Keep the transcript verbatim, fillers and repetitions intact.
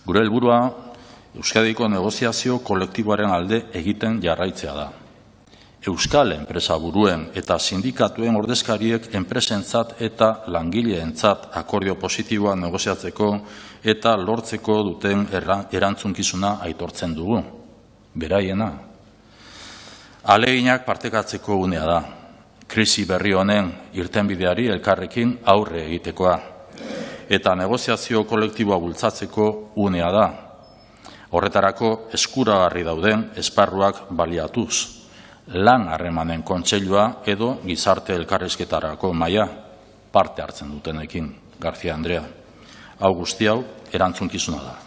Gure helburua Euskadiko negoziazio kolektiboaren alde egiten jarraitzea da. Euskal enpresa buruen eta sindikatuen ordezkariek enpresentzat eta langileentzat akordio positiboa negoziatzeko eta lortzeko duten erantzunkizuna aitortzen dugu. Beraiena. Ahaleginak partekatzeko unea da. Krisi berri honen irtenbideari elkarrekin aurre egitekoa. Eta negoziazio kolektiboa bultzatzeko unea da. Horretarako eskuragarri dauden esparruak baliatuz. Lan harremanen kontseilua edo gizarte elkarrizketarako mahaia parte hartzen dutenekin, García Andrea. Hau guzti hau erantzunkizuna da.